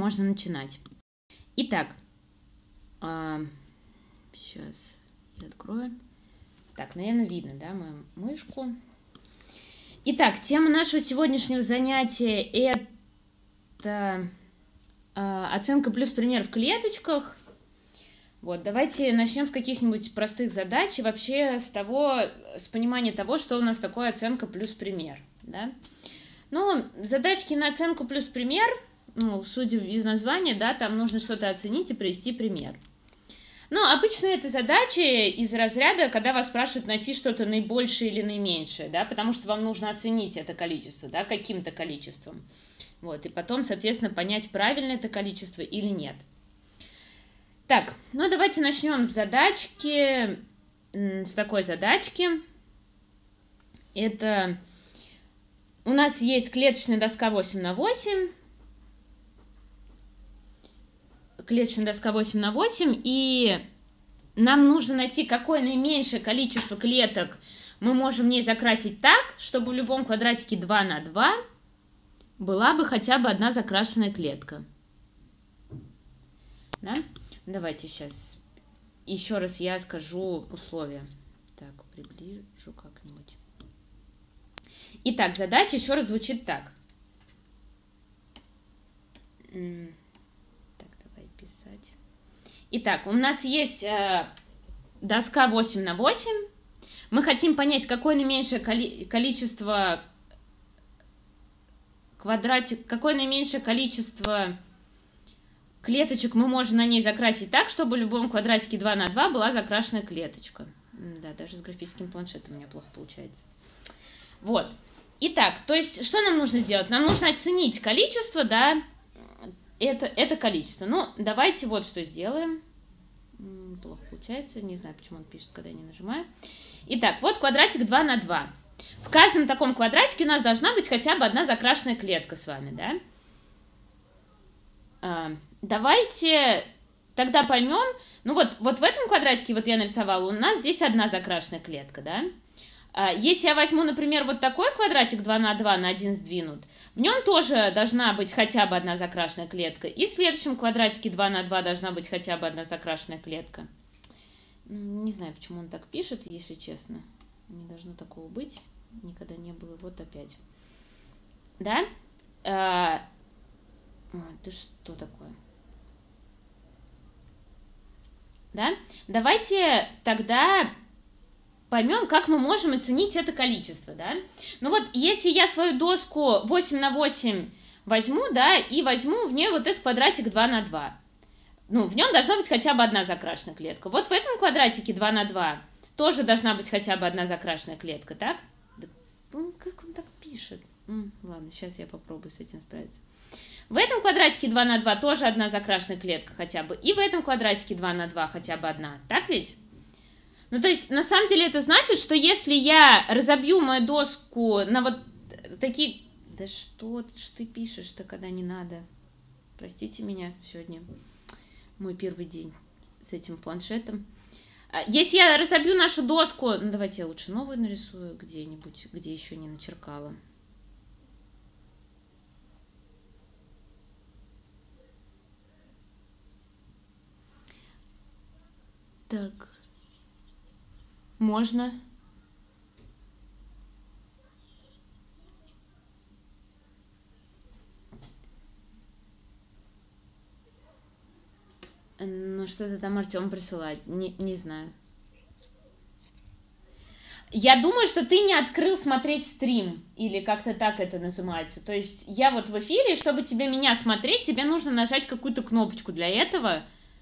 можно начинать. Итак, сейчас я открою. Так, наверное, видно, да, мою мышку. Итак, тема нашего сегодняшнего занятия – это оценка плюс пример в клеточках. Вот, давайте начнем с каких-нибудь простых задач и вообще с понимания того, что у нас такое оценка плюс пример, да. Ну, задачки на оценку плюс пример, ну, судя из названия, да, там нужно что-то оценить и привести пример. Ну, обычно это задачи из разряда, когда вас спрашивают найти что-то наибольшее или наименьшее, да, потому что вам нужно оценить это количество, да, каким-то количеством. Вот, и потом, соответственно, понять, правильно это количество или нет. Так, ну давайте начнем с задачки, с такой задачки. Это у нас есть клеточная доска 8×8. Клеточная доска 8×8, и нам нужно найти, какое наименьшее количество клеток мы можем в ней закрасить так, чтобы в любом квадратике 2×2 была бы хотя бы одна закрашенная клетка. Да? Давайте сейчас еще раз я скажу условия. Так, приближу как-нибудь. Итак, задача еще раз звучит так. Так, давай писать. Итак, у нас есть доска 8×8. Мы хотим понять, какое наименьшее количество клеточек мы можем на ней закрасить так, чтобы в любом квадратике 2×2 была закрашенная клеточка. Да, даже с графическим планшетом у меня плохо получается. Вот. Итак, то есть, что нам нужно сделать? Нам нужно оценить количество, да, это количество. Ну, давайте вот что сделаем. Плохо получается, не знаю, почему он пишет, когда я не нажимаю. Итак, вот квадратик 2×2. В каждом таком квадратике у нас должна быть хотя бы одна закрашенная клетка с вами, да? Давайте тогда поймем, ну вот в этом квадратике, вот я нарисовала, у нас здесь одна закрашенная клетка, да? Если я возьму, например, вот такой квадратик 2×2 на 1 сдвинут, в нем тоже должна быть хотя бы одна закрашенная клетка. И в следующем квадратике 2×2 должна быть хотя бы одна закрашенная клетка. Не знаю, почему он так пишет, если честно. Не должно такого быть. Никогда не было. Вот опять. Да? Ты что такое? Да? Давайте тогда поймем, как мы можем оценить это количество, да? Ну вот, если я свою доску 8×8 возьму, да, и возьму в ней вот этот квадратик 2×2, ну, в нем должна быть хотя бы одна закрашенная клетка. Вот в этом квадратике 2×2 тоже должна быть хотя бы одна закрашенная клетка, так? Да, как он так пишет? Ладно, сейчас я попробую с этим справиться. В этом квадратике 2×2 тоже одна закрашенная клетка хотя бы, и в этом квадратике 2×2 хотя бы одна, так ведь? Ну, то есть, на самом деле, это значит, что если я разобью мою доску на вот такие... Да что ж ты пишешь-то, когда не надо? Простите меня, сегодня мой первый день с этим планшетом. Если я разобью нашу доску... Ну, давайте я лучше новую нарисую где-нибудь, где еще не начеркала. Так... Можно. Ну, что-то там Артем присылает. Не знаю. Я думаю, что ты не открыл смотреть стрим. Или как-то так это называется. То есть я вот в эфире, чтобы меня смотреть, тебе нужно нажать какую-то кнопочку для этого.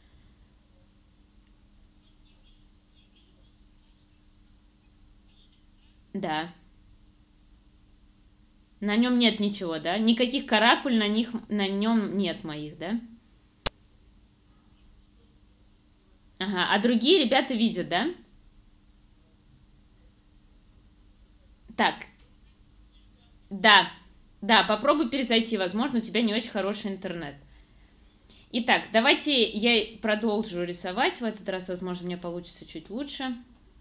Да. На нем нет ничего, да? Никаких каракуль на нем нет моих, да? Ага, а другие ребята видят, да? Так, да, попробуй перезайти, возможно, у тебя не очень хороший интернет. Итак, давайте я продолжу рисовать, в этот раз, возможно, мне получится чуть лучше.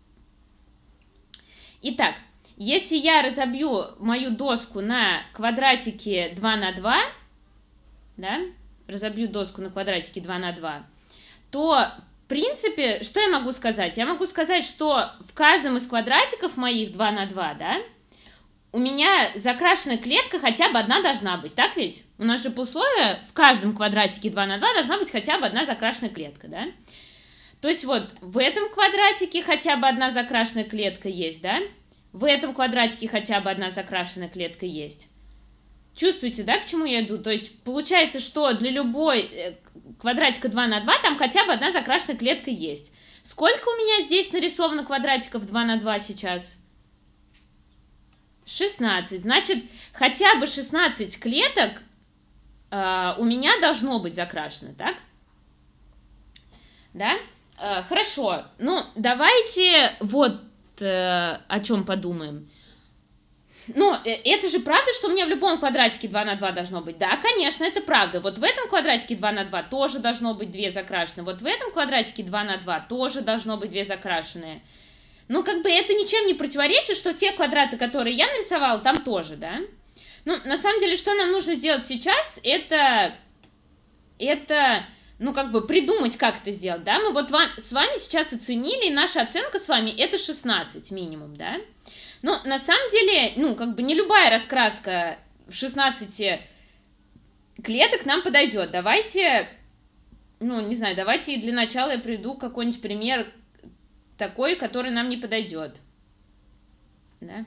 Итак, если я разобью мою доску на квадратике 2×2, да, разобью доску на квадратики 2 на 2, то, в принципе, что я могу сказать? Я могу сказать, что в каждом из квадратиков моих 2 на 2, да, у меня закрашенная клетка хотя бы одна должна быть, так ведь? У нас же по условию в каждом квадратике 2 на 2 должна быть хотя бы одна закрашенная клетка, да? То есть вот в этом квадратике хотя бы одна закрашенная клетка есть, да? В этом квадратике хотя бы одна закрашенная клетка есть. Чувствуете, да, к чему я иду? То есть получается, что для любой квадратика 2 на 2 там хотя бы одна закрашенная клетка есть. Сколько у меня здесь нарисовано квадратиков 2 на 2 сейчас? 16. Значит, хотя бы 16 клеток у меня должно быть закрашено, так? Да? Хорошо. Ну, давайте вот о чем подумаем. Ну, это же правда, что у меня в любом квадратике 2 на 2 должно быть? Да, конечно, это правда. Вот в этом квадратике 2 на 2 тоже должно быть 2 закрашенные. Вот в этом квадратике 2 на 2 тоже должно быть 2 закрашенные. Ну, как бы это ничем не противоречит, что те квадраты, которые я нарисовала, там тоже, да? Ну, на самом деле, что нам нужно сделать сейчас, это ну, как бы придумать, как это сделать, да? Мы вот с вами сейчас оценили, и наша оценка с вами это 16 минимум, да? Но на самом деле, ну, как бы не любая раскраска в 16 клеток нам подойдет. Давайте, ну, не знаю, давайте для начала я приведу какой-нибудь пример такой, который нам не подойдет. Да?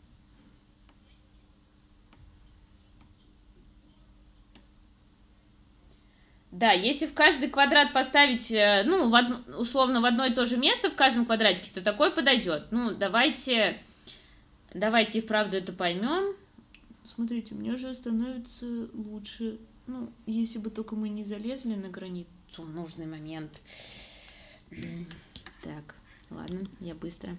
Да, если в каждый квадрат поставить, ну, условно, в одно и то же место в каждом квадратике, то такое подойдет. Ну, давайте и вправду это поймем. Смотрите, у меня же становится лучше. Ну, если бы только мы не залезли на границу в нужный момент. Так, ладно, я быстро.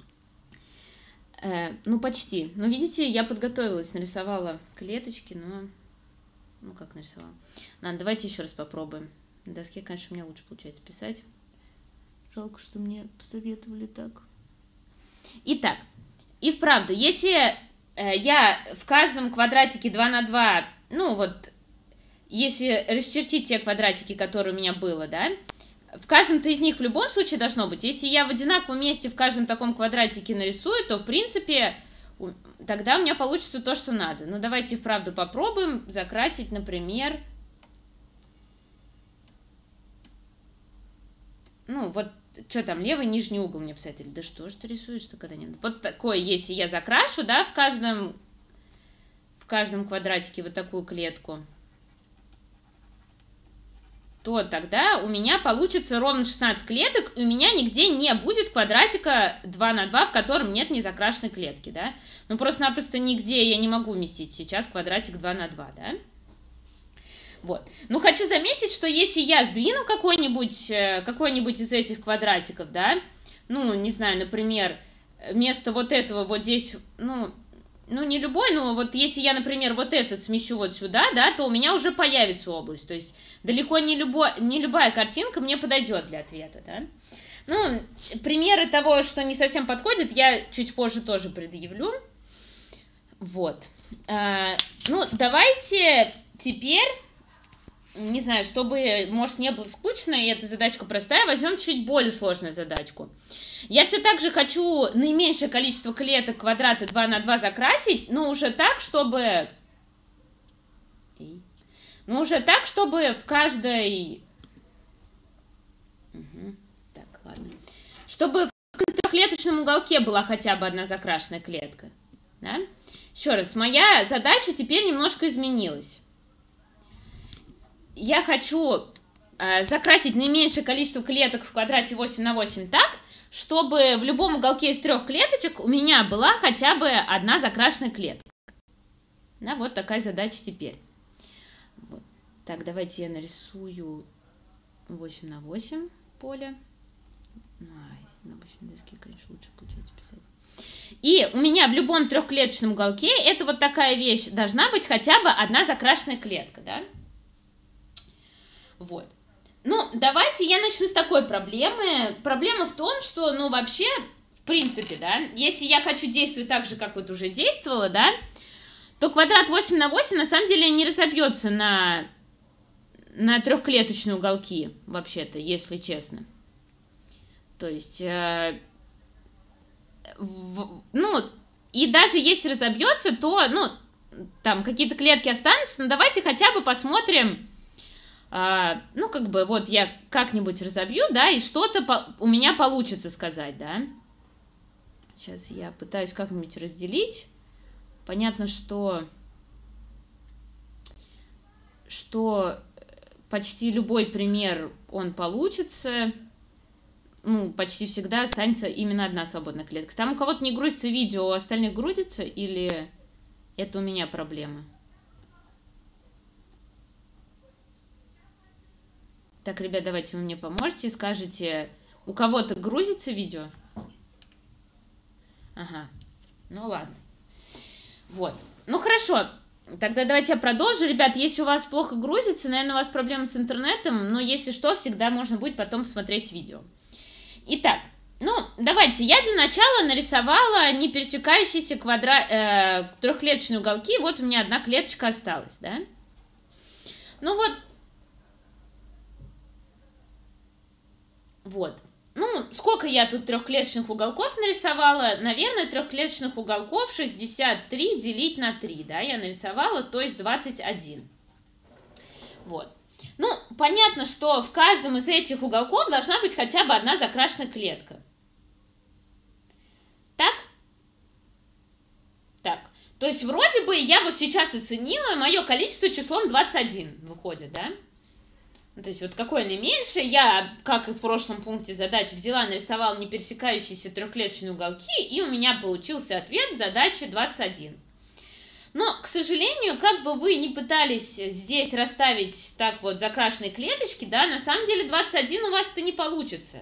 Ну, почти. Ну, видите, я подготовилась, нарисовала клеточки, но... Ну, как нарисовала. Ладно, давайте еще раз попробуем. На доске, конечно, у меня лучше получается писать. Жалко, что мне посоветовали так. Итак, и вправду, если я в каждом квадратике 2 на 2, ну, вот, если расчертить те квадратики, которые у меня было, да, в каждом-то из них в любом случае должно быть. Если я в одинаковом месте в каждом таком квадратике нарисую, то, в принципе... Тогда у меня получится то, что надо. Ну, давайте вправду попробуем закрасить, например... Ну, вот, что там, левый нижний угол мне посоветовали. Да что же ты рисуешь-то, когда нет? Вот такое, если я закрашу, да, в каждом квадратике вот такую клетку, то тогда у меня получится ровно 16 клеток, и у меня нигде не будет квадратика 2 на 2, в котором нет незакрашенной клетки, да? Ну, просто-напросто нигде я не могу уместить сейчас квадратик 2 на 2, да? Вот. Ну, хочу заметить, что если я сдвину какой-нибудь из этих квадратиков, да, ну, не знаю, например, вместо вот этого вот здесь, ну, не любой, но вот если я, например, вот этот смещу вот сюда, да, то у меня уже появится область. То есть далеко не любая картинка мне подойдет для ответа, да. Ну, примеры того, что не совсем подходит, я чуть позже тоже предъявлю. Вот. Ну, давайте теперь, не знаю, чтобы, может, не было скучно, и эта задачка простая, возьмем чуть более сложную задачку. Я все так же хочу наименьшее количество клеток квадрата 2 на 2 закрасить, но уже так, чтобы... в каждой... Так, ладно. Чтобы в трехклеточном уголке была хотя бы одна закрашенная клетка. Да? Еще раз, моя задача теперь немножко изменилась. Я хочу закрасить наименьшее количество клеток в квадрате 8 на 8 так, чтобы в любом уголке из 3 клеточек у меня была хотя бы одна закрашенная клетка. Да, вот такая задача теперь. Вот. Так, давайте я нарисую 8 на 8 поле. На обычной доске, конечно, лучше получается писать. И у меня в любом трехклеточном уголке это вот такая вещь должна быть хотя бы одна закрашенная клетка, да? Вот. Ну, давайте я начну с такой проблемы. Проблема в том, что, ну, вообще, в принципе, да, если я хочу действовать так же, как вот уже действовала, да, то квадрат 8 на 8 на самом деле не разобьется на на трехклеточные уголки, вообще-то, если честно. То есть, ну, и даже если разобьется, то, ну, там какие-то клетки останутся, но давайте хотя бы посмотрим, ну, как бы, вот я как-нибудь разобью, да, и что-то у меня получится сказать, да. Сейчас я пытаюсь как-нибудь разделить. Понятно, что почти любой пример, он получится. Ну, почти всегда останется именно одна свободная клетка. Там у кого-то не грузится видео, у остальных грузится, или это у меня проблема? Так, ребят, давайте вы мне поможете, скажете, у кого-то грузится видео? Ага, ну ладно. Вот, ну хорошо, тогда давайте я продолжу. Ребят, если у вас плохо грузится, наверное, у вас проблемы с интернетом, но если что, всегда можно будет потом смотреть видео. Итак, ну, давайте, я для начала нарисовала не пересекающиеся трехклеточные уголки, вот у меня одна клеточка осталась, да? Ну вот, ну, сколько я тут трехклеточных уголков нарисовала? Наверное, трехклеточных уголков 63 делить на 3, да, я нарисовала, то есть 21. Вот. Ну, понятно, что в каждом из этих уголков должна быть хотя бы одна закрашенная клетка. Так? Так. То есть, вроде бы, я вот сейчас оценила, мое количество числом 21 выходит, да? То есть, вот какое наименьшее, я, как и в прошлом пункте задач, взяла, нарисовала не пересекающиеся трехклеточные уголки, и у меня получился ответ в задаче 21. Но, к сожалению, как бы вы ни пытались здесь расставить так вот закрашенные клеточки, да, на самом деле 21 у вас-то не получится.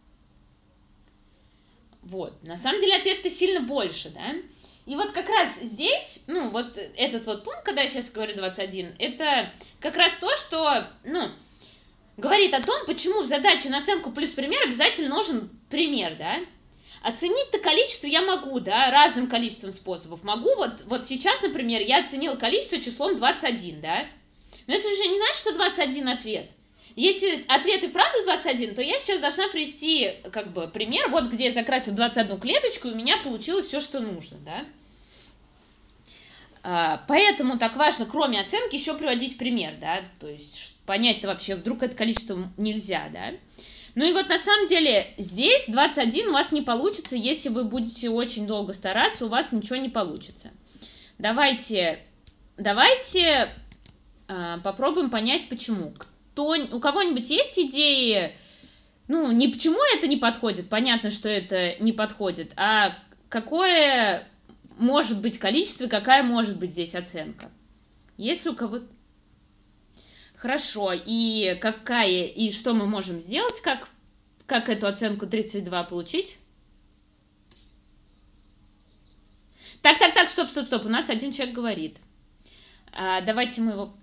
Вот, на самом деле ответ-то сильно больше, да. И вот как раз здесь, ну, вот этот вот пункт, когда я сейчас говорю 21, это как раз то, что, ну, говорит о том, почему в задаче на оценку плюс пример обязательно нужен пример, да. Оценить-то количество я могу, да, разным количеством способов. Могу, вот сейчас, например, я оценила количество числом 21, да. Но это же не значит, что 21 ответ. Если ответ и вправду 21, то я сейчас должна привести, как бы, пример, вот где я закрасила 21 клеточку, и у меня получилось все, что нужно, да. Поэтому так важно, кроме оценки, еще приводить пример, да, то есть понять-то вообще, вдруг это количество нельзя, да. Ну и вот на самом деле здесь 21 у вас не получится, если вы будете очень долго стараться, у вас ничего не получится. Давайте попробуем понять, почему. У кого-нибудь есть идеи, ну, не почему это не подходит, понятно, что это не подходит, а какое может быть количество, какая может быть здесь оценка? Если у кого-то... Хорошо, и что мы можем сделать, как эту оценку 32 получить? Так, стоп, у нас один человек говорит. Давайте мы его...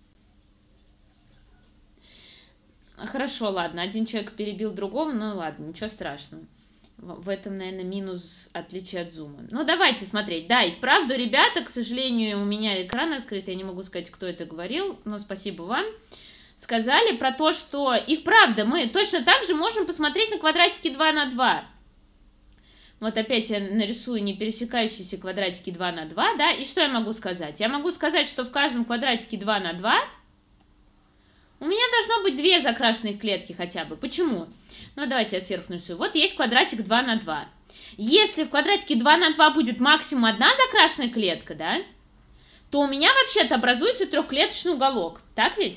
Хорошо, ладно, один человек перебил другого, ну ладно, ничего страшного. В этом, наверное, минус отличия от зума. Ну, давайте смотреть. Да, и вправду, ребята, к сожалению, у меня экран открыт, я не могу сказать, кто это говорил, но спасибо вам. Сказали про то, что и вправду мы точно так же можем посмотреть на квадратики 2 на 2. Вот опять я нарисую не пересекающиеся квадратики 2 на 2, да, и что я могу сказать? Я могу сказать, что в каждом квадратике 2 на 2 у меня должно быть 2 закрашенных клетки хотя бы. Почему? Ну, давайте я сверху нарисую. Вот есть квадратик 2 на 2. Если в квадратике 2 на 2 будет максимум 1 закрашенная клетка, да, то у меня вообще-то образуется трехклеточный уголок. Так ведь?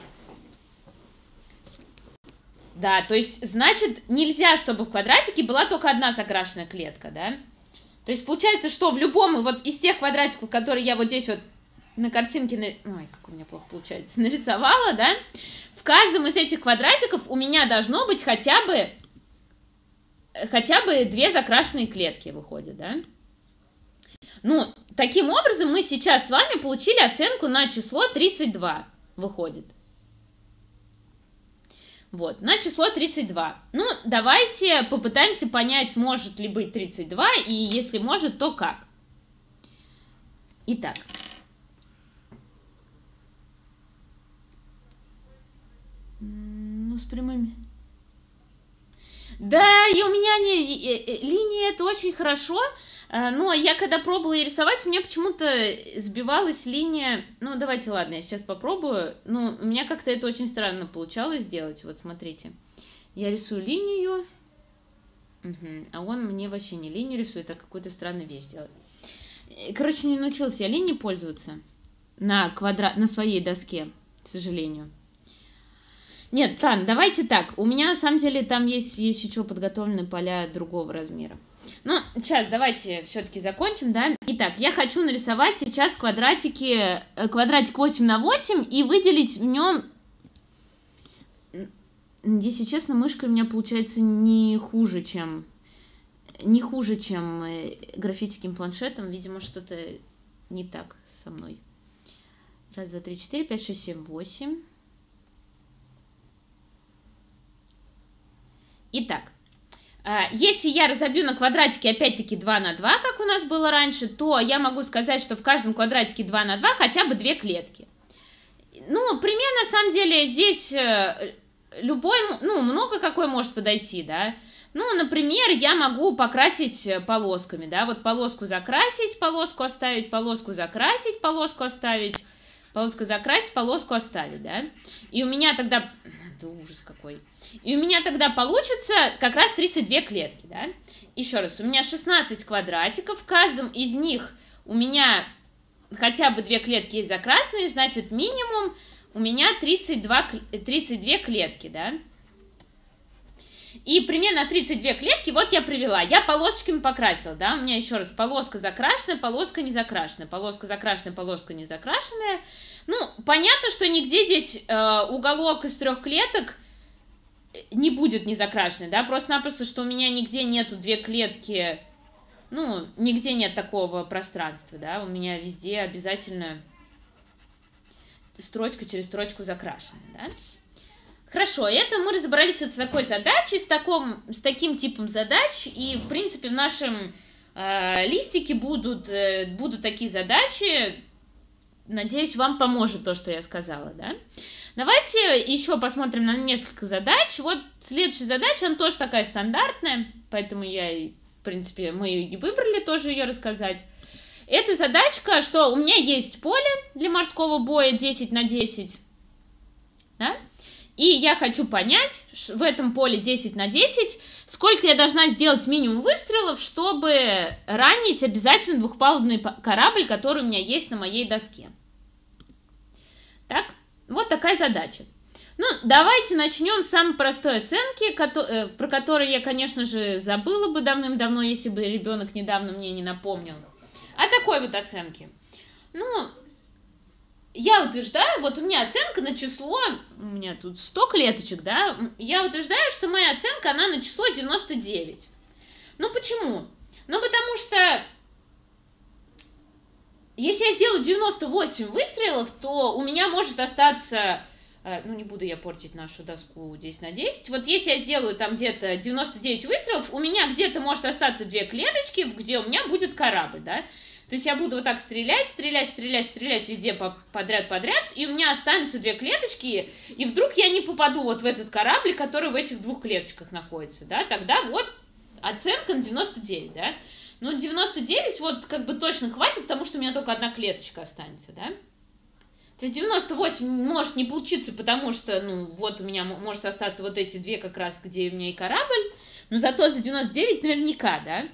Да, то есть, значит, нельзя, чтобы в квадратике была только 1 закрашенная клетка, да? То есть, получается, что в любом вот из тех квадратиков, которые я вот здесь вот на картинке... Ой, как у меня плохо получается. Нарисовала, да? В каждом из этих квадратиков у меня должно быть хотя бы 2 закрашенные клетки выходят, да? Ну, таким образом мы сейчас с вами получили оценку на число 32, выходит. Вот, на число 32. Ну, давайте попытаемся понять, может ли быть 32, и если может, то как. Итак. прямыми. Да, и у меня линия это очень хорошо, но я когда пробовала ее рисовать, у меня почему-то сбивалась линия. Ну, давайте, ладно, я сейчас попробую. Ну, у меня как-то это очень странно получалось сделать. Вот, смотрите. Я рисую линию, а он мне вообще не линию рисует, а какую-то странную вещь делает. Короче, не научилась я линией пользоваться на своей доске, к сожалению. Нет, ладно, давайте так. У меня, на самом деле, там есть еще подготовлены поля другого размера. Ну, сейчас давайте все-таки закончим, да. Итак, я хочу нарисовать сейчас квадратик 8 на 8 и выделить в нем... Если честно, мышкой у меня получается не хуже, чем графическим планшетом. Видимо, что-то не так со мной. 1, 2, 3, 4, 5, 6, 7, 8. Итак, если я разобью на квадратике опять-таки 2 на 2, как у нас было раньше, то я могу сказать, что в каждом квадратике 2 на 2 хотя бы 2 клетки. Ну, пример, на самом деле, здесь любой, ну, много какой может подойти, да. Ну, например, я могу покрасить полосками, да, вот полоску закрасить, полоску оставить, полоску закрасить, полоску оставить, полоску закрасить, полоску оставить, да. И у меня тогда... Это ужас какой. И у меня тогда получится как раз 32 клетки, да. Еще раз, у меня 16 квадратиков, в каждом из них у меня хотя бы 2 клетки есть закрашенные, значит, минимум у меня 32 клетки, да. И примерно 32 клетки вот я привела. Я полосочками покрасила, да. У меня еще раз полоска закрашенная, полоска не закрашенная, полоска закрашенная, полоска не закрашенная. Ну, понятно, что нигде здесь уголок из 3 клеток не будет не закрашенный, да. Просто-напросто, что у меня нигде нету 2 клетки, ну, нигде нет такого пространства, да. У меня везде обязательно строчка через строчку закрашена, да. Хорошо, это мы разобрались вот с такой задачей, с таким типом задач, и, в принципе, в нашем листике будут такие задачи. Надеюсь, вам поможет то, что я сказала, да. Давайте еще посмотрим на несколько задач. Вот следующая задача, она тоже такая стандартная, поэтому в принципе, мы и выбрали тоже ее рассказать. Это задачка, что у меня есть поле для морского боя 10 на 10, да? И я хочу понять, в этом поле 10 на 10, сколько я должна сделать минимум выстрелов, чтобы ранить обязательно двухпалубный корабль, который у меня есть на моей доске. Так, вот такая задача. Ну, давайте начнем с самой простой оценки, про которую я, конечно же, забыла бы давным-давно, если бы ребенок недавно мне не напомнил. О такой вот оценке. Ну... Я утверждаю, вот у меня оценка на число, у меня тут 100 клеточек, да, я утверждаю, что моя оценка, она на число 99. Ну, почему? Ну, потому что, если я сделаю 98 выстрелов, то у меня может остаться, ну, не буду я портить нашу доску 10 на 10, вот если я сделаю там где-то 99 выстрелов, у меня где-то может остаться 2 клеточки, где у меня будет корабль, да. То есть я буду вот так стрелять везде подряд, и у меня останутся 2 клеточки, и вдруг я не попаду вот в этот корабль, который в этих 2 клеточках находится, да, тогда вот оценка на 99, да. Ну, 99 вот как бы точно хватит, потому что у меня только 1 клеточка останется, да. То есть 98 может не получиться, потому что, ну, вот у меня может остаться вот эти 2 как раз, где у меня и корабль, но зато за 99 наверняка, да.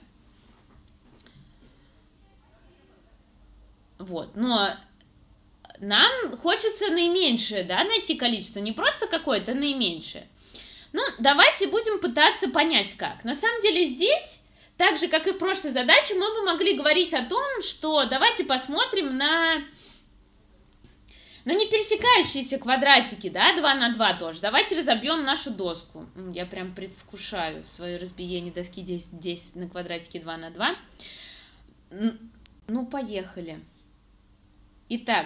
Вот, но нам хочется наименьшее, да, найти количество, не просто какое-то, а наименьшее. Ну, давайте будем пытаться понять, как. На самом деле здесь, так же, как и в прошлой задаче, мы бы могли говорить о том, что давайте посмотрим на не пересекающиеся квадратики, да, 2 на 2 тоже. Давайте разобьем нашу доску. Я прям предвкушаю свое разбиение доски 10 на квадратике 2 на 2. Ну, поехали. Итак,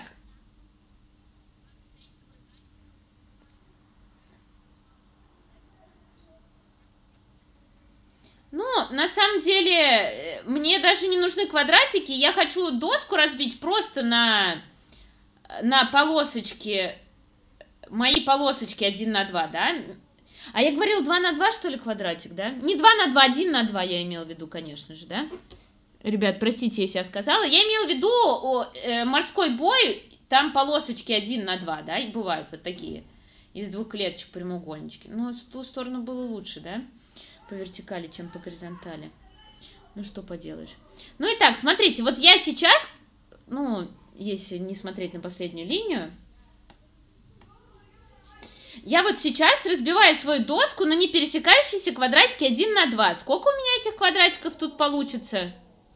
ну, на самом деле, мне даже не нужны квадратики, я хочу доску разбить просто на полосочки, мои полосочки 1 на 2, да, А я говорила 2 на 2, что ли, квадратик, да? Не 2 на 2, 1 на 2 я имела в виду, конечно же, да? Ребят, простите, если я сказала. Я имела в виду морской бой, там полосочки 1 на 2, да, и бывают вот такие, из 2 клеточек прямоугольнички. Но в ту сторону было лучше, да, по вертикали, чем по горизонтали. Ну, что поделаешь. Ну, и так, смотрите, вот я сейчас, ну, если не смотреть на последнюю линию, я вот сейчас разбиваю свою доску на не пересекающиеся квадратики 1 на 2. Сколько у меня этих квадратиков тут получится?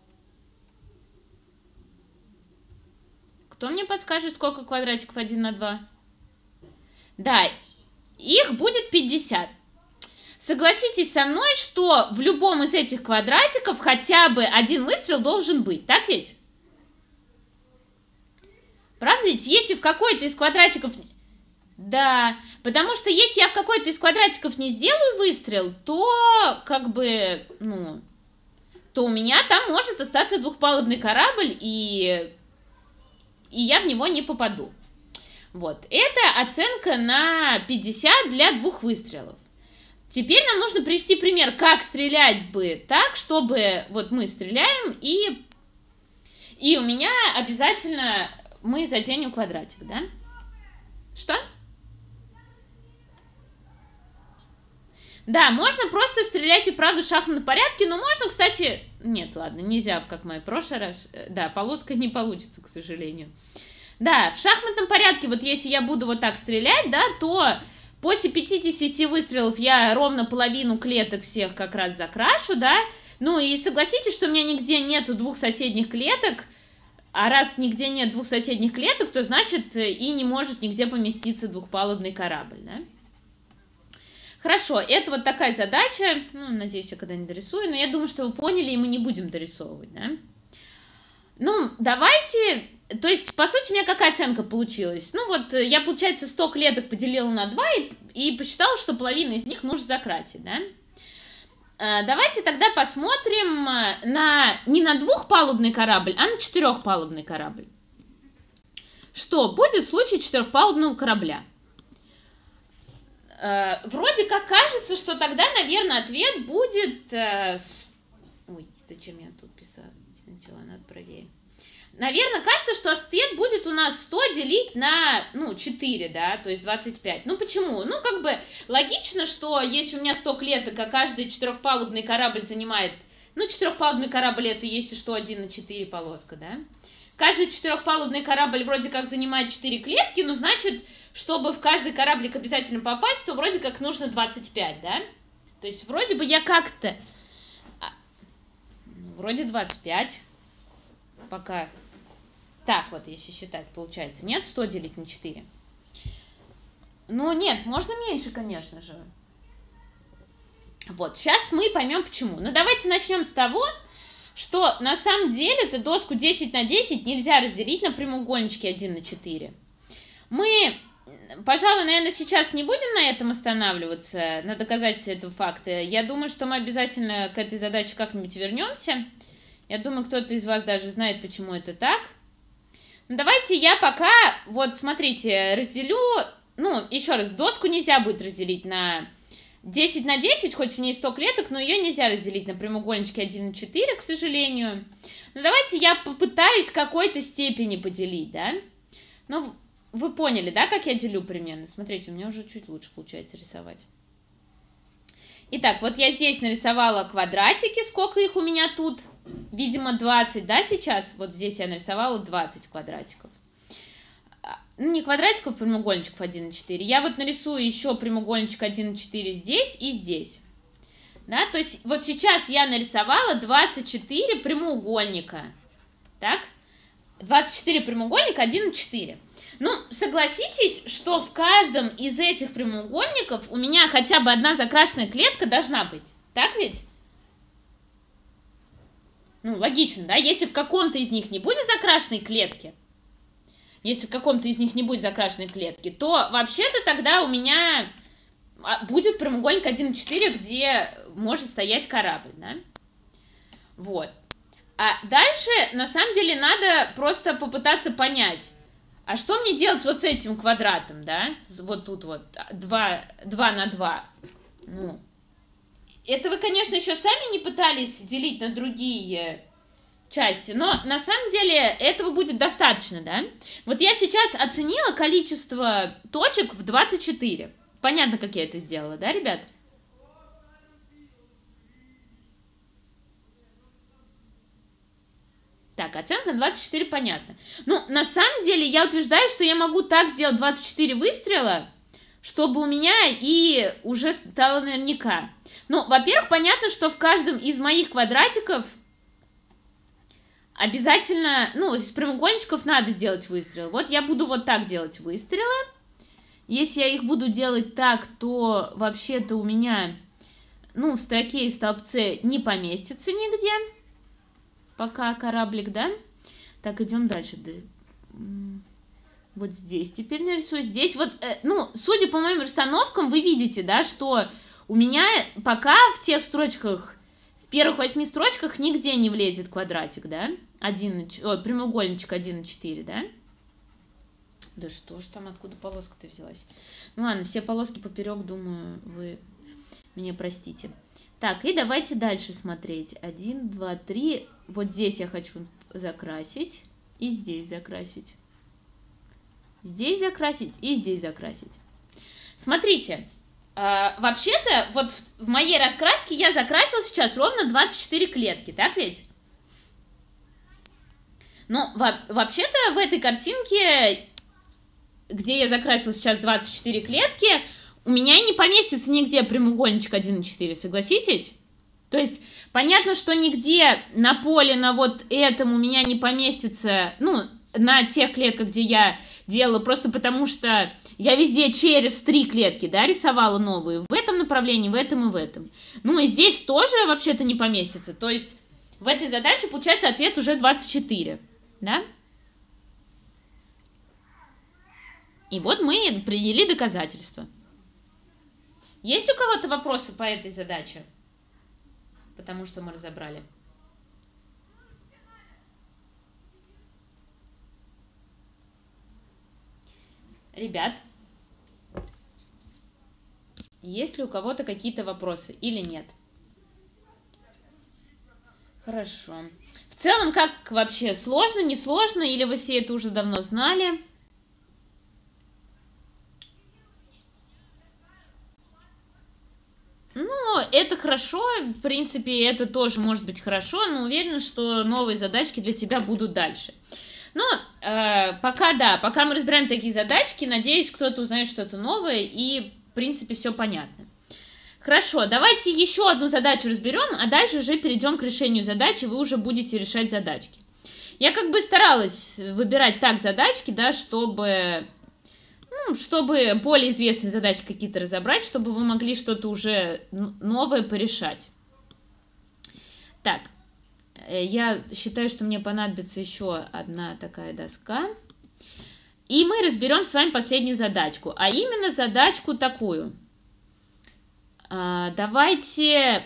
Кто мне подскажет, сколько квадратиков 1 на 2? Да, их будет 50. Согласитесь со мной, что в любом из этих квадратиков хотя бы один выстрел должен быть, так ведь? Правда ведь? Если в какой-то из квадратиков... Да, потому что если я в какой-то из квадратиков не сделаю выстрел, то как бы, ну, то у меня там может остаться двухпалубный корабль, и я в него не попаду. Вот, это оценка на 50 для 2 выстрелов. Теперь нам нужно привести пример, как стрелять бы так, чтобы вот мы стреляем, и у меня обязательно мы заденем квадратик, да? Что? Да, можно просто стрелять и правда в шахматном порядке, но можно, кстати... Нет, ладно, нельзя, как мы в прошлый раз. Да, полоска не получится, к сожалению. Да, в шахматном порядке, вот если я буду вот так стрелять, да, то после 50 выстрелов я ровно половину клеток всех как раз закрашу, да. Ну и согласитесь, что у меня нигде нету 2 соседних клеток, а раз нигде нет 2 соседних клеток, то значит и не может нигде поместиться двухпалубный корабль, да. Хорошо, это вот такая задача, ну, надеюсь, я когда-нибудь дорисую, но я думаю, что вы поняли, и мы не будем дорисовывать, да. Ну, давайте, то есть, по сути, у меня какая оценка получилась? Ну, вот, я, получается, 100 клеток поделила на 2 и посчитала, что половину из них нужно закрасить, да. Давайте тогда посмотрим не на двухпалубный корабль, а на 4-палубный корабль. Что будет в случае 4-палубного корабля? Вроде как кажется, что тогда, наверное, ответ будет... Ой, зачем я тут писала? Надо правее. Наверное, кажется, что ответ будет у нас 100 делить на, 4, да, то есть 25. Ну, почему? Ну, как бы логично, что если у меня 100 клеток, а каждый 4-палубный корабль занимает... Ну, 4-палубный корабль это, если что, 1 на 4 полоска, да? Каждый 4-палубный корабль вроде как занимает 4 клетки, ну, значит... Чтобы в каждый кораблик обязательно попасть, то вроде как нужно 25, да? То есть вроде бы я как-то... Вроде 25. Пока. Так вот, если считать, получается. Нет, 100 делить на 4. Ну, нет, можно меньше, конечно же. Вот, сейчас мы поймем почему. Но давайте начнем с того, что на самом деле эту доску 10 на 10 нельзя разделить на прямоугольнички 1 на 4. Мы... Пожалуй, наверное, сейчас не будем на этом останавливаться, на доказательстве этого факта. Я думаю, что мы обязательно к этой задаче как-нибудь вернемся. Я думаю, кто-то из вас даже знает, почему это так. Но давайте я пока, вот смотрите, разделю, ну, еще раз, доску нельзя будет разделить на 10 на 10, хоть в ней 100 клеток, но ее нельзя разделить на прямоугольнички 1 на 4, к сожалению. Но давайте я попытаюсь в какой-то степени поделить, да. Ну, вы поняли, да, как я делю примерно? Смотрите, у меня уже чуть лучше получается рисовать. Итак, вот я здесь нарисовала квадратики, сколько их у меня тут? Видимо, 20, да, сейчас? Вот здесь я нарисовала 20 квадратиков. Ну, не квадратиков, прямоугольничков 1 на 4. Я вот нарисую еще прямоугольничек 1 на 4 здесь и здесь. Да, то есть вот сейчас я нарисовала 24 прямоугольника. Так? 24 прямоугольника 1 на 4. Ну, согласитесь, что в каждом из этих прямоугольников у меня хотя бы одна закрашенная клетка должна быть. Так ведь? Ну, логично, да? Если в каком-то из них не будет закрашенной клетки, то вообще-то тогда у меня будет прямоугольник 1 на 4, где может стоять корабль, да? Вот. А дальше, на самом деле, надо просто попытаться понять, а что мне делать вот с этим квадратом, да? Вот тут вот 2 на 2. Ну, это вы, конечно, еще сами не пытались делить на другие части, но на самом деле этого будет достаточно, да? Вот я сейчас оценила количество точек в 24. Понятно, как я это сделала, да, ребят? Так, оценка 24 понятно. Ну, на самом деле, я утверждаю, что я могу так сделать 24 выстрела, чтобы у меня и уже стало наверняка. Ну, во-первых, понятно, что в каждом из моих квадратиков обязательно, ну, из прямоугольничков надо сделать выстрел. Вот я буду вот так делать выстрелы. Если я их буду делать так, то вообще-то у меня, ну, в строке и в столбце не поместится нигде. Пока кораблик, да? Так, идем дальше. Вот здесь теперь нарисую. Здесь вот, ну, судя по моим расстановкам, вы видите, да, что у меня пока в тех строчках, в первых 8 строчках нигде не влезет квадратик, да? Прямоугольничек 1,4, да? Да что ж там, откуда полоска-то взялась? Ну ладно, все полоски поперек, думаю, вы меня простите. Так, и давайте дальше смотреть. 1, 2, 3. Вот здесь я хочу закрасить. И здесь закрасить. Здесь закрасить и здесь закрасить. Смотрите. Вообще-то, вот в моей раскраске я закрасила сейчас ровно 24 клетки. Так ведь? Но вообще-то в этой картинке, где я закрасила сейчас 24 клетки, у меня и не поместится нигде прямоугольничек 1,4, согласитесь? То есть, понятно, что нигде на поле, на вот этом у меня не поместится, ну, на тех клетках, где я делала, просто потому что я везде через 3 клетки, да, рисовала новые, в этом направлении, в этом и в этом. Ну, и здесь тоже вообще-то не поместится, то есть, в этой задаче, получается, ответ уже 24, да? И вот мы приняли доказательства. Есть у кого-то вопросы по этой задаче? Потому что мы разобрали. Ребят, есть ли у кого-то какие-то вопросы или нет? Хорошо. В целом, как вообще? Сложно, не сложно? Или вы все это уже давно знали? Ну, это хорошо, в принципе, это тоже может быть хорошо, но уверена, что новые задачки для тебя будут дальше. Ну, пока да, пока мы разбираем такие задачки, надеюсь, кто-то узнает что-то новое, и, в принципе, все понятно. Хорошо, давайте еще одну задачу разберем, а дальше уже перейдем к решению задачи, вы уже будете решать задачки. Я как бы старалась выбирать так задачки, да, чтобы более известные задачи какие-то разобрать, чтобы вы могли что-то уже новое порешать. Так, я считаю, что мне понадобится еще одна такая доска. И мы разберем с вами последнюю задачку, а именно задачку такую. Давайте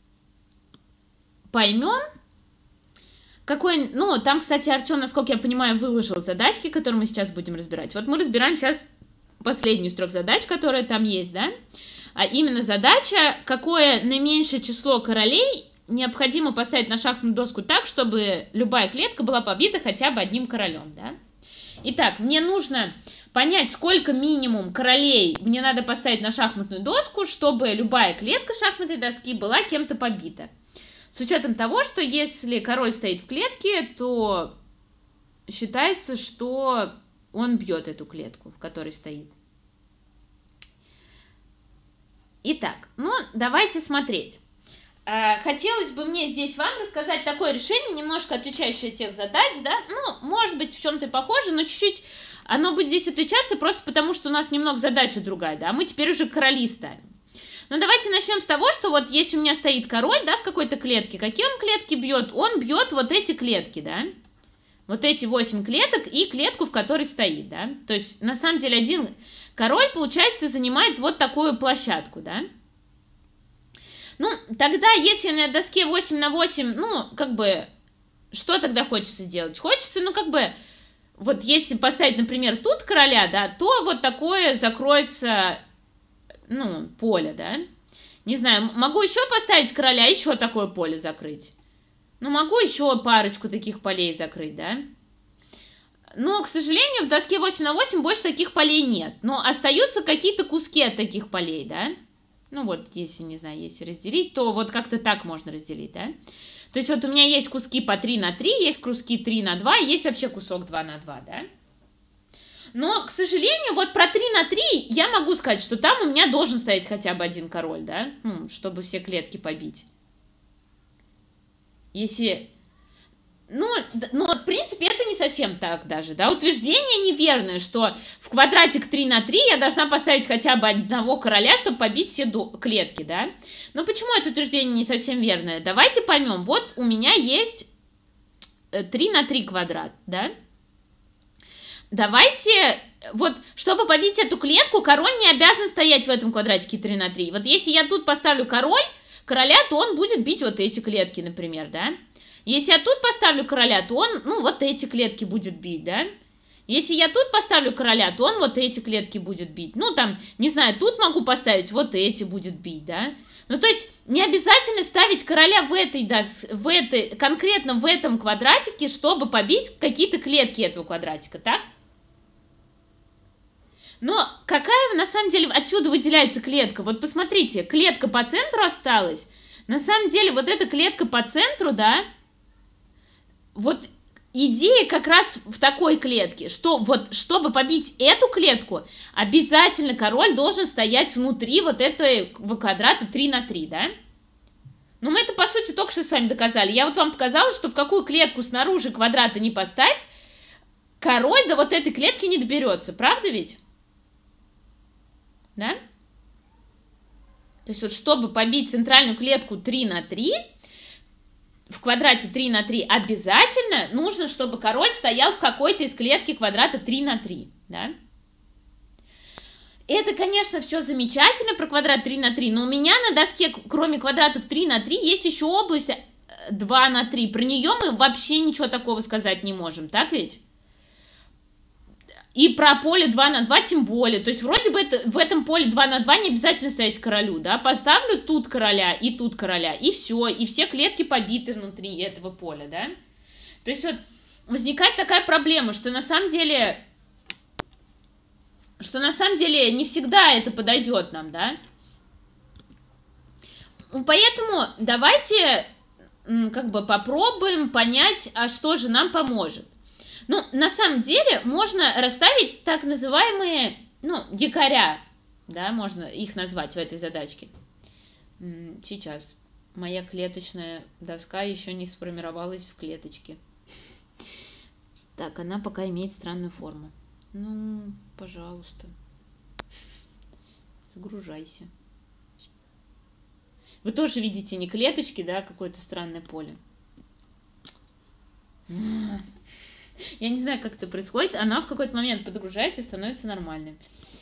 поймем, какой... Ну, там, кстати, Артем, насколько я понимаю, выложил задачки, которые мы сейчас будем разбирать. Вот мы разбираем сейчас последнюю строк задач, которая там есть, да? А именно задача, какое наименьшее число королей необходимо поставить на шахматную доску так, чтобы любая клетка была побита хотя бы одним королем, да? Итак, мне нужно понять, сколько минимум королей мне надо поставить на шахматную доску, чтобы любая клетка шахматной доски была кем-то побита. С учетом того, что если король стоит в клетке, то считается, что он бьет эту клетку, в которой стоит. Итак, ну давайте смотреть. Хотелось бы мне здесь вам рассказать такое решение, немножко отличающее от тех задач, да, ну, может быть, в чем-то похоже, но чуть-чуть оно будет здесь отличаться просто потому, что у нас немного задача другая, да, мы теперь уже короли ставим. Но давайте начнем с того, что вот если у меня стоит король, да, в какой-то клетке, какие он клетки бьет? Он бьет вот эти клетки, да, вот эти 8 клеток и клетку, в которой стоит, да, то есть на самом деле один король, получается, занимает вот такую площадку, да. Ну, тогда, если на доске 8 на 8, ну, как бы, что тогда хочется делать? Хочется, ну, как бы, вот если поставить, например, тут короля, да, то вот такое закроется, ну, поле, да. Не знаю, могу еще поставить короля, еще такое поле закрыть. Ну, могу еще парочку таких полей закрыть, да? Но, к сожалению, в доске 8 на 8 больше таких полей нет. Но остаются какие-то куски от таких полей, да? Ну, вот, если, не знаю, если разделить, то вот как-то так можно разделить, да? То есть вот у меня есть куски по 3 на 3, есть куски 3 на 2, есть вообще кусок 2 на 2, да? Но, к сожалению, вот про 3 на 3 я могу сказать, что там у меня должен стоять хотя бы один король, да? Ну, чтобы все клетки побить. Если... Ну, в принципе, это не совсем так даже, да, утверждение неверное, что в квадратик 3 на 3 я должна поставить хотя бы одного короля, чтобы побить все клетки, да. Но почему это утверждение не совсем верное? Давайте поймем, вот у меня есть 3 на 3 квадрат, да. Давайте, вот, чтобы побить эту клетку, король не обязан стоять в этом квадратике 3 на 3. Вот если я тут поставлю короля, то он будет бить вот эти клетки, например, да. Если я тут поставлю короля, то он, ну, вот эти клетки будет бить, да? Если я тут поставлю короля, то он вот эти клетки будет бить. Ну, там, не знаю, тут могу поставить, вот эти будет бить, да? Ну, то есть, не обязательно ставить короля конкретно в этом квадратике, чтобы побить какие-то клетки этого квадратика, так? Но какая, на самом деле, отсюда выделяется клетка? Вот посмотрите, клетка по центру осталась. На самом деле, вот эта клетка по центру, да, вот идея как раз в такой клетке, что вот чтобы побить эту клетку, обязательно король должен стоять внутри вот этого квадрата 3 на 3, да? Ну, мы это, по сути, только что с вами доказали. Я вот вам показала, что в какую клетку снаружи квадрата не поставь, король до вот этой клетки не доберется, правда ведь? Да? То есть вот чтобы побить центральную клетку 3 на 3, в квадрате 3 на 3 обязательно нужно, чтобы король стоял в какой-то из клетки квадрата 3 на 3, да? Это, конечно, все замечательно про квадрат 3 на 3, но у меня на доске, кроме квадратов 3 на 3, есть еще область 2 на 3. Про нее мы вообще ничего такого сказать не можем, так ведь? И про поле 2 на 2 тем более. То есть вроде бы в этом поле 2 на 2 не обязательно стоять королю, да? Поставлю тут короля, и все. И все клетки побиты внутри этого поля, да? То есть вот возникает такая проблема, что на самом деле не всегда это подойдет нам, да? Поэтому давайте как бы попробуем понять, а что же нам поможет. Ну, на самом деле, можно расставить так называемые, ну, якоря, да, можно их назвать в этой задачке. Сейчас. Моя клеточная доска еще не сформировалась в клеточке. Так, она пока имеет странную форму. Ну, пожалуйста. Загружайся. Вы тоже видите не клеточки, да, а какое-то странное поле. Я не знаю, как это происходит. Она в какой-то момент подгружается и становится нормальной.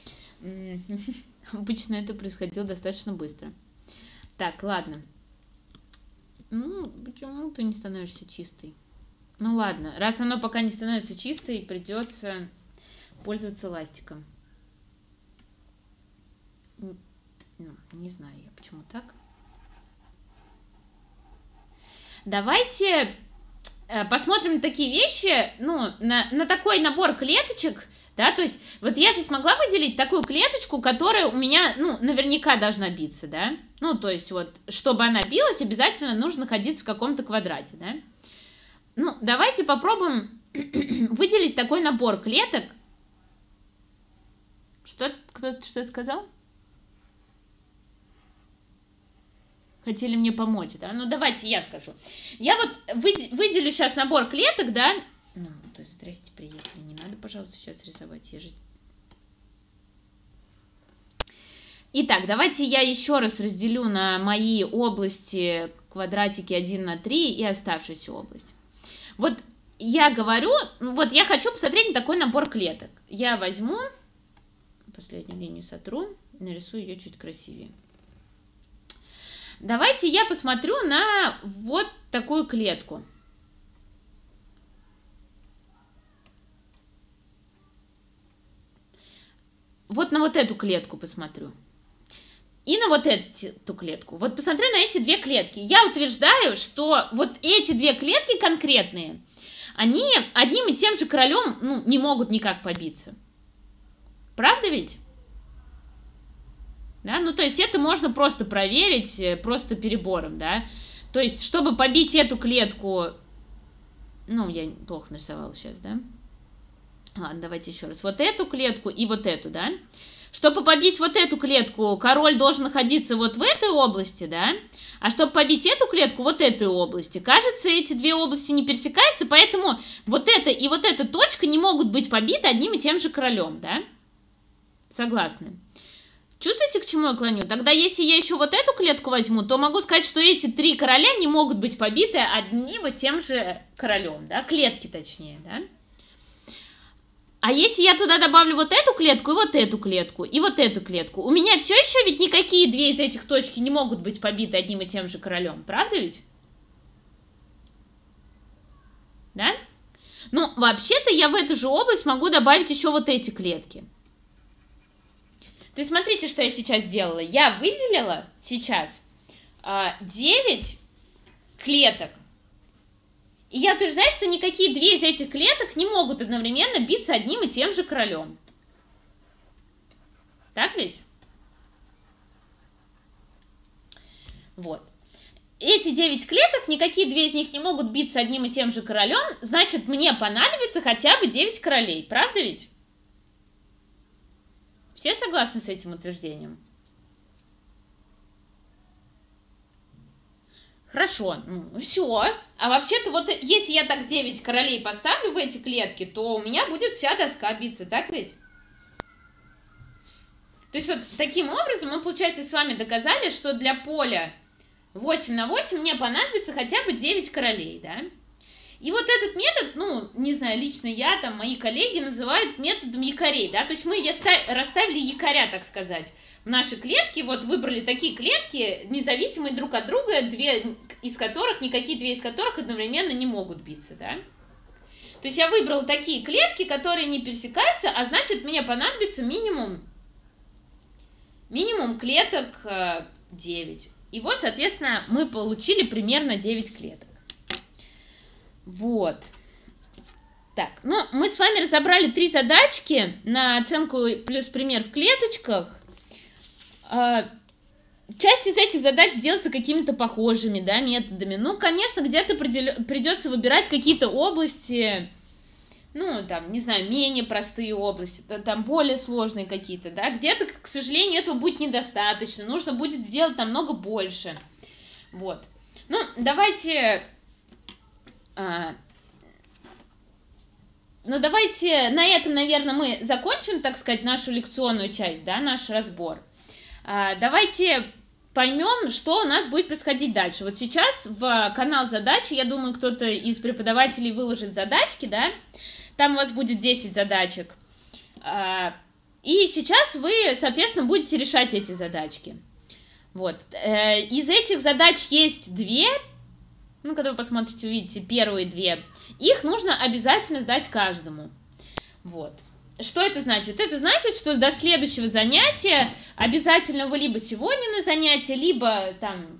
Обычно это происходило достаточно быстро. Так, ладно. Ну, почему ты не становишься чистой? Ну, ладно. Раз оно пока не становится чистой, придется пользоваться ластиком. Ну, не знаю я, почему так. Давайте... посмотрим на такие вещи, ну, на такой набор клеточек, да, то есть, вот я же смогла выделить такую клеточку, которая у меня, ну, наверняка должна биться, да, ну, то есть, вот, чтобы она билась, обязательно нужно находиться в каком-то квадрате, да. Ну, давайте попробуем выделить такой набор клеток. Кто-то что-то сказал? Хотели мне помочь, да? Ну, давайте я скажу. Я вот выделю сейчас набор клеток, да? Ну, то есть, здрасте, приехали. Не надо, пожалуйста, сейчас рисовать. Я же... Итак, давайте я еще раз разделю на мои области квадратики 1 на 3 и оставшуюся область. Вот я говорю, вот я хочу посмотреть на такой набор клеток. Я возьму, последнюю линию сотру, нарисую ее чуть красивее. Давайте я посмотрю на вот такую клетку. Вот на вот эту клетку посмотрю. и на вот эту клетку. Вот посмотрю на эти две клетки. Я утверждаю, что вот эти две клетки конкретные, они одним и тем же королем, ну, не могут никак побиться. Правда ведь? Да? Ну, то есть это можно просто проверить, просто перебором, да. То есть, чтобы побить эту клетку... Ну, я плохо нарисовала сейчас, да? Ладно, давайте еще раз. Вот эту клетку и вот эту, да? Чтобы побить вот эту клетку, король должен находиться вот в этой области, да? А чтобы побить эту клетку, вот этой области. Кажется, эти две области не пересекаются, поэтому вот эта и вот эта точка не могут быть побиты одним и тем же королем, да? Согласны? Чувствуете, к чему я клоню? Тогда, если я еще вот эту клетку возьму, то могу сказать, что эти три короля не могут быть побиты одним и тем же королем, да? Клетки, точнее, да? А если я туда добавлю вот эту клетку, и вот эту клетку, и вот эту клетку, у меня все еще ведь никакие две из этих точки не могут быть побиты одним и тем же королем, правда ведь? Да? Ну, вообще-то я в эту же область могу добавить еще вот эти клетки. То есть смотрите, что я сейчас делала. Я выделила сейчас 9 клеток. И я утверждаю, что никакие две из этих клеток не могут одновременно биться одним и тем же королем. Так ведь? Вот. Эти 9 клеток, никакие две из них не могут биться одним и тем же королем, значит, мне понадобится хотя бы 9 королей. Правда ведь? Все согласны с этим утверждением? Хорошо, ну все. А вообще-то вот если я так 9 королей поставлю в эти клетки, то у меня будет вся доска биться, так ведь? То есть вот таким образом мы, получается, с вами доказали, что для поля 8 на 8 мне понадобится хотя бы 9 королей, да? И вот этот метод, ну, не знаю, лично я, там, мои коллеги называют методом якорей, да, то есть мы расставили якоря, так сказать, в наши клетки, вот выбрали такие клетки, независимые друг от друга, никакие две из которых одновременно не могут биться, да. То есть я выбрала такие клетки, которые не пересекаются, а значит, мне понадобится минимум клеток 9. И вот, соответственно, мы получили примерно 9 клеток. Вот. Так, ну, мы с вами разобрали 3 задачки на оценку плюс пример в клеточках. Часть из этих задач делается какими-то похожими, да, методами. Ну, конечно, где-то придется выбирать какие-то области, ну, там, не знаю, менее простые области, там, более сложные какие-то, да. Где-то, к сожалению, этого будет недостаточно, нужно будет сделать намного больше. Вот. Ну, давайте... Ну, давайте на этом, наверное, мы закончим, так сказать, нашу лекционную часть, да, наш разбор. Давайте поймем, что у нас будет происходить дальше. Вот сейчас в канал задачи, я думаю, кто-то из преподавателей выложит задачки, да, там у вас будет 10 задачек. И сейчас вы, соответственно, будете решать эти задачки. Вот. Из этих задач есть 2. Ну, когда вы посмотрите, увидите первые 2, их нужно обязательно сдать каждому. Вот. Что это значит? Это значит, что до следующего занятия обязательно вы либо сегодня на занятие, либо там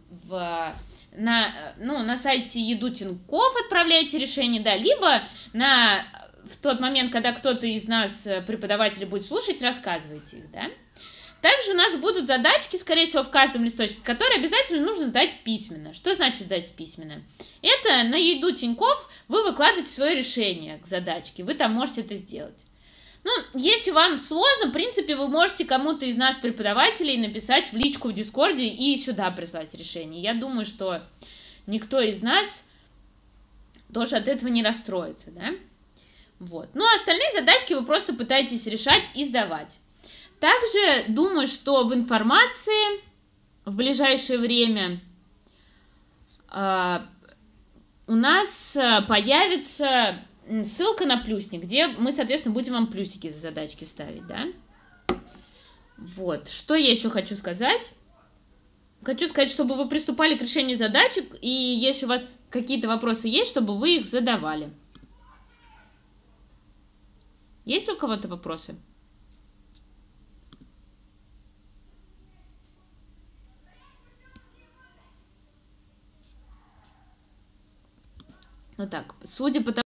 на сайте Едутин.ков отправляете решение, да, либо в тот момент, когда кто-то из нас, преподавателей, будет слушать, рассказывайте их, да. Также у нас будут задачки, скорее всего, в каждом листочке, которые обязательно нужно сдать письменно. Что значит сдать письменно? Это на Еду.Тинькофф вы выкладываете свое решение к задачке, вы там можете это сделать. Ну, если вам сложно, в принципе, вы можете кому-то из нас, преподавателей, написать в личку в Дискорде и сюда прислать решение. Я думаю, что никто из нас тоже от этого не расстроится, да? Вот. Ну, а остальные задачки вы просто пытаетесь решать и сдавать. Также думаю, что в информации в ближайшее время у нас появится ссылка на плюсник, где мы, соответственно, будем вам плюсики за задачки ставить, да? Вот. Что я еще хочу сказать? Хочу сказать, чтобы вы приступали к решению задачек, и если у вас какие-то вопросы есть, чтобы вы их задавали. Есть ли у кого-то вопросы? Ну так, судя по тому,